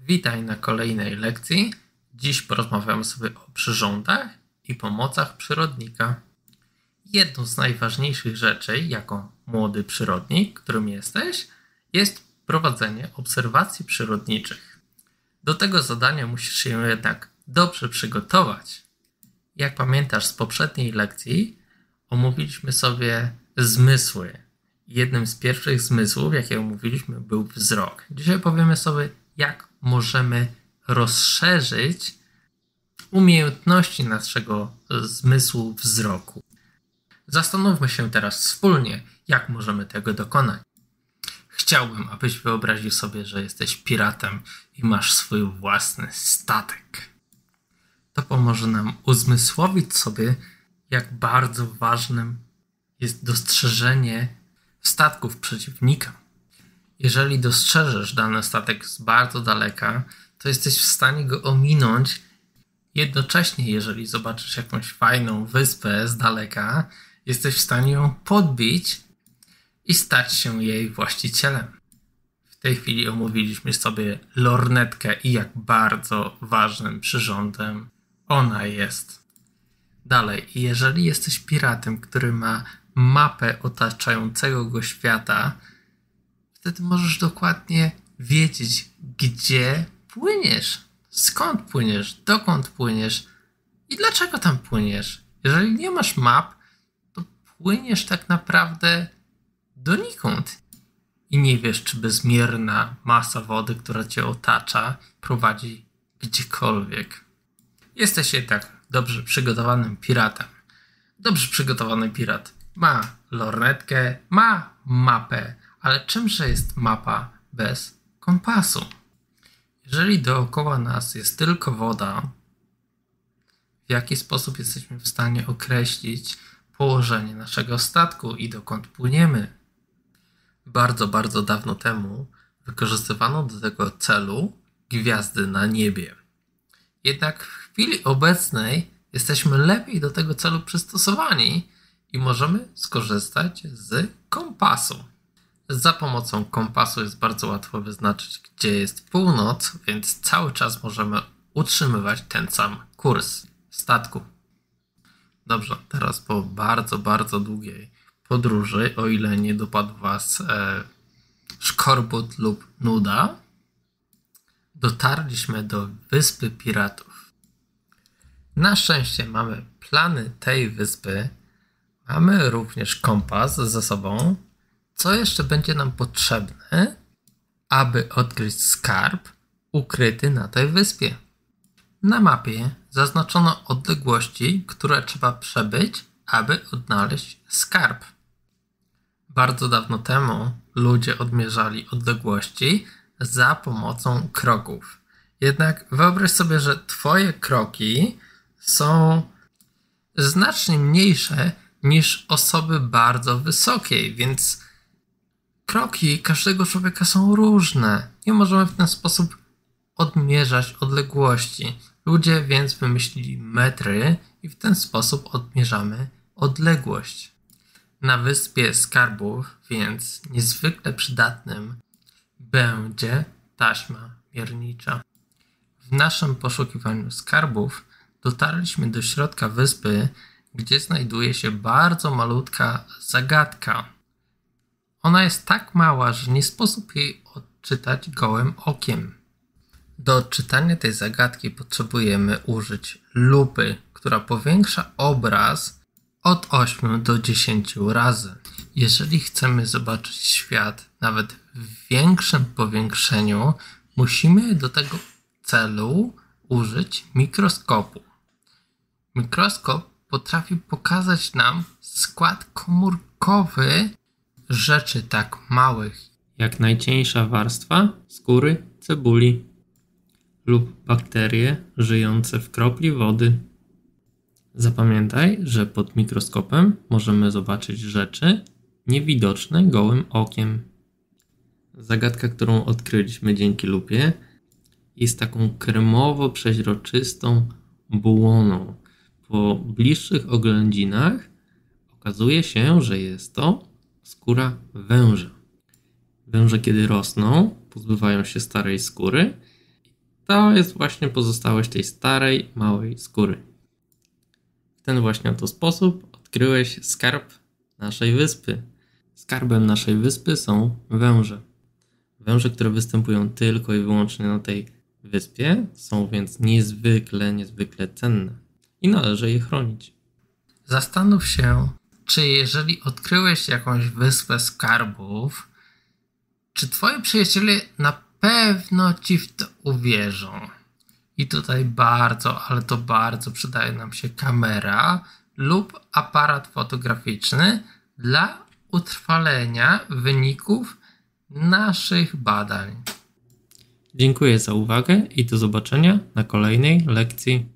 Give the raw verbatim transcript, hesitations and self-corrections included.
Witaj na kolejnej lekcji. Dziś porozmawiamy sobie o przyrządach i pomocach przyrodnika. Jedną z najważniejszych rzeczy, jako młody przyrodnik, którym jesteś, jest prowadzenie obserwacji przyrodniczych. Do tego zadania musisz się jednak dobrze przygotować. Jak pamiętasz z poprzedniej lekcji, omówiliśmy sobie zmysły. Jednym z pierwszych zmysłów, jakie omówiliśmy, był wzrok. Dzisiaj powiemy sobie, jak możemy rozszerzyć umiejętności naszego zmysłu wzroku. Zastanówmy się teraz wspólnie, jak możemy tego dokonać. Chciałbym, abyś wyobraził sobie, że jesteś piratem i masz swój własny statek. To pomoże nam uzmysłowić sobie, jak bardzo ważnym jest dostrzeżenie statków przeciwnika. Jeżeli dostrzeżesz dany statek z bardzo daleka, to jesteś w stanie go ominąć. Jednocześnie, jeżeli zobaczysz jakąś fajną wyspę z daleka, jesteś w stanie ją podbić i stać się jej właścicielem. W tej chwili omówiliśmy sobie lornetkę i jak bardzo ważnym przyrządem ona jest. Dalej, jeżeli jesteś piratem, który ma mapę otaczającego go świata, wtedy możesz dokładnie wiedzieć, gdzie płyniesz, skąd płyniesz, dokąd płyniesz i dlaczego tam płyniesz. Jeżeli nie masz map, to płyniesz tak naprawdę donikąd i nie wiesz, czy bezmierna masa wody, która cię otacza, prowadzi gdziekolwiek. Jesteś jednak dobrze przygotowanym piratem. Dobrze przygotowany pirat ma lornetkę, ma mapę, ale czymże jest mapa bez kompasu? Jeżeli dookoła nas jest tylko woda, w jaki sposób jesteśmy w stanie określić położenie naszego statku i dokąd płyniemy? Bardzo, bardzo dawno temu wykorzystywano do tego celu gwiazdy na niebie. Jednak w chwili obecnej jesteśmy lepiej do tego celu przystosowani i możemy skorzystać z kompasu. Za pomocą kompasu jest bardzo łatwo wyznaczyć, gdzie jest północ, więc cały czas możemy utrzymywać ten sam kurs statku. Dobrze, teraz po bardzo, bardzo długiej podróży, o ile nie dopadł Was e, szkorbut lub nuda, dotarliśmy do Wyspy Piratów. Na szczęście mamy plany tej wyspy, mamy również kompas ze sobą. Co jeszcze będzie nam potrzebne, aby odkryć skarb ukryty na tej wyspie? Na mapie zaznaczono odległości, które trzeba przebyć, aby odnaleźć skarb. Bardzo dawno temu ludzie odmierzali odległości za pomocą kroków. Jednak wyobraź sobie, że twoje kroki są znacznie mniejsze niż osoby bardzo wysokiej, więc kroki każdego człowieka są różne. Nie możemy w ten sposób odmierzać odległości. Ludzie więc wymyślili metry i w ten sposób odmierzamy odległość. Na Wyspie Skarbów więc niezwykle przydatnym będzie taśma miernicza. W naszym poszukiwaniu skarbów dotarliśmy do środka wyspy, gdzie znajduje się bardzo malutka zagadka. Ona jest tak mała, że nie sposób jej odczytać gołym okiem. Do odczytania tej zagadki potrzebujemy użyć lupy, która powiększa obraz od ośmiu do dziesięciu razy. Jeżeli chcemy zobaczyć świat nawet w większym powiększeniu, musimy do tego celu użyć mikroskopu. Mikroskop potrafi pokazać nam skład komórkowy rzeczy tak małych, jak najcieńsza warstwa skóry cebuli lub bakterie żyjące w kropli wody. Zapamiętaj, że pod mikroskopem możemy zobaczyć rzeczy niewidoczne gołym okiem. Zagadka, którą odkryliśmy dzięki lupie, jest taką kremowo-przeźroczystą błoną. Po bliższych oględzinach okazuje się, że jest to skóra węża. Węże, kiedy rosną, pozbywają się starej skóry To jest właśnie pozostałość tej starej, małej skóry. W ten właśnie oto sposób odkryłeś skarb naszej wyspy. Skarbem naszej wyspy są węże. Węże, które występują tylko i wyłącznie na tej wyspie, są więc niezwykle, niezwykle cenne i należy je chronić. Zastanów się, czy jeżeli odkryłeś jakąś wyspę skarbów, czy twoi przyjaciele na pewno ci w to uwierzą. I tutaj bardzo, ale to bardzo przydaje nam się kamera lub aparat fotograficzny dla utrwalenia wyników naszych badań. Dziękuję za uwagę i do zobaczenia na kolejnej lekcji.